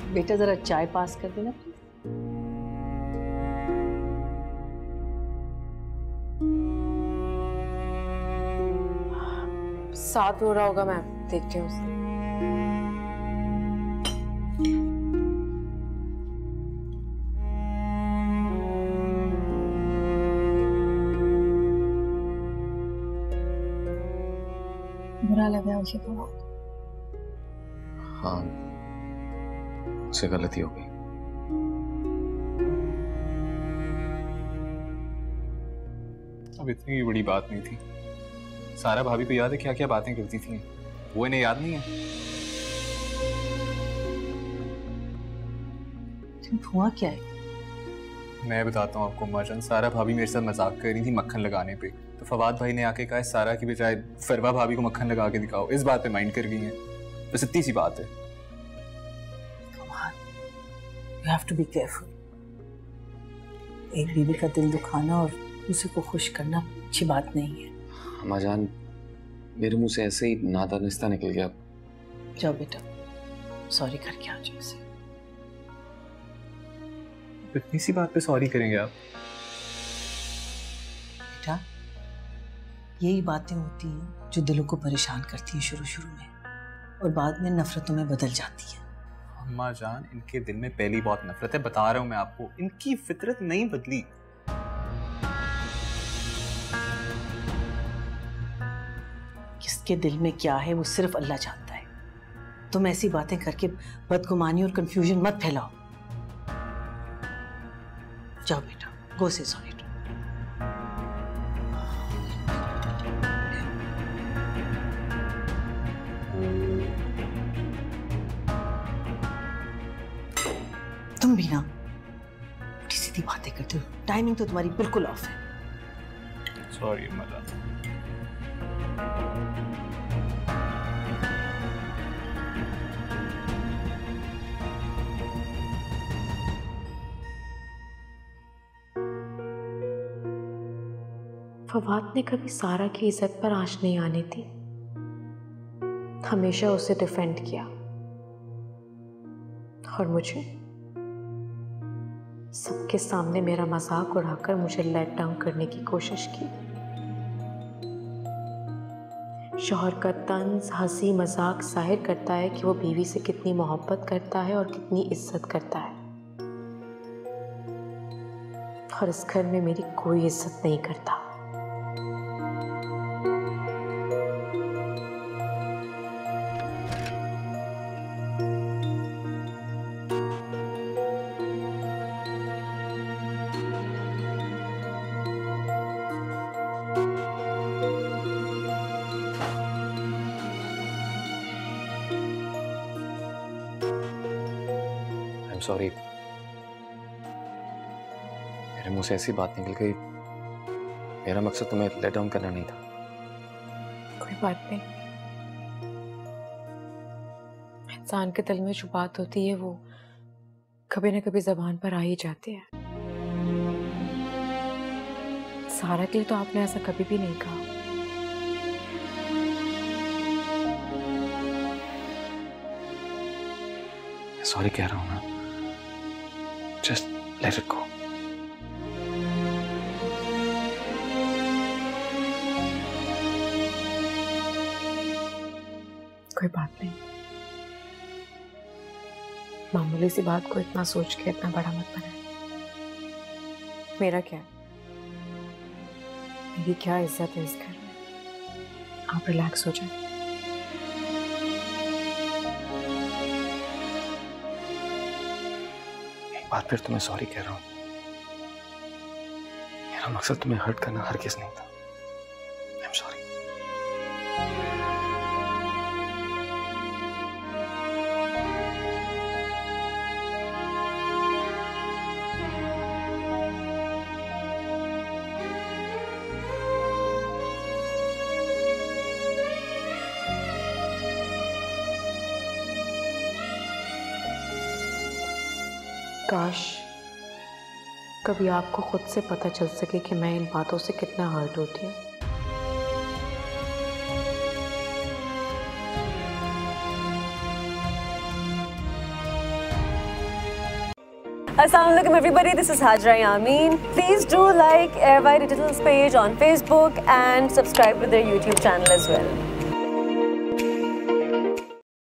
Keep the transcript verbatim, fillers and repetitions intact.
बेटा जरा चाय पास कर देना प्लीज। साथ रो रहा होगा, मैं देखती हूँ उसे। बुरा लगा है उसे बहुत। हाँ, उससे गलती हो गई। अब इतनी बड़ी बात नहीं थी। सारा भाभी को याद है क्या क्या बातें करती थी, वो इन्हें याद नहीं है? हुआ क्या है? मैं बताता हूँ आपको अम्मा जान। सारा भाभी मेरे साथ मजाक कर रही थी मक्खन लगाने पे, तो फवाद भाई ने आके कहा सारा की बजाय फरवा भाभी को मक्खन लगा के दिखाओ। इस बात पे माइंड कर गई है, बस इतनी सी बात है। You have to be careful. एक बीवी का दिल दुखाना और उसे को खुश करना अच्छी बात नहीं है। अम्मा जान, मेरे मुंह से ऐसे ही नादानिस्ता निकल गया। जाओ बेटा, सॉरी करके आ जाओ इसे। इतनी सी बात पे सॉरी करेंगे आप? बेटा, यही बातें होती हैं जो दिलों को परेशान करती हैं शुरू शुरू में, और बाद में नफरतों में बदल जाती है। अम्मा जान, इनके दिल में पहली बहुत नफरत है, बता रहा हूँ मैं आपको। इनकी फितरत नहीं बदली। किसके दिल में क्या है वो सिर्फ अल्लाह जानता है। तुम ऐसी बातें करके बदगुमानी और कंफ्यूजन मत फैलाओ। जाओ बेटा, गो से सॉरी। तुम भी ना उल्टी सीधी बातें करते हो। टाइमिंग तो तुम्हारी बिल्कुल ऑफ है। सॉरी अम्मा जान। फवाद ने कभी सारा की इज्जत पर आंच नहीं आने दी, हमेशा उसे डिफेंड किया, और मुझे सबके सामने मेरा मजाक उड़ाकर मुझे लेट डाउन करने की कोशिश की। शौहर का तंज, हंसी मजाक जाहिर करता है कि वो बीवी से कितनी मोहब्बत करता है और कितनी इज्जत करता है, और इस घर में मेरी कोई इज्जत नहीं करता। सॉरी, मेरे मुंह से ऐसी बात निकल गई। मेरा मकसद तुम्हें लेट डाउन करना नहीं था। कोई बात नहीं। इंसान के दिल में जो बात होती है वो कभी ना कभी जबान पर आ ही जाती है। सारा के लिए तो आपने ऐसा कभी भी नहीं कहा। सॉरी कह रहा हूं ना, जस्ट लेट इट गो। कोई बात नहीं, मामूली सी बात को इतना सोच के इतना बड़ा मत बनाए। मेरा क्या, मेरी क्या इज्जत है इस घर में। आप रिलैक्स हो जाए। बात फिर तुम्हें सॉरी कह रहा हूं। मेरा मकसद तुम्हें हर्ट करना हरगिज़ नहीं था। I am sorry. काश कभी आपको खुद से पता चल सके कि मैं इन बातों से कितना हर्ट होती हूँ। Assalamu alaikum everybody, this is Hajra Yamin. Please do like Airwide Digital's page on Facebook and subscribe to their YouTube channel as well.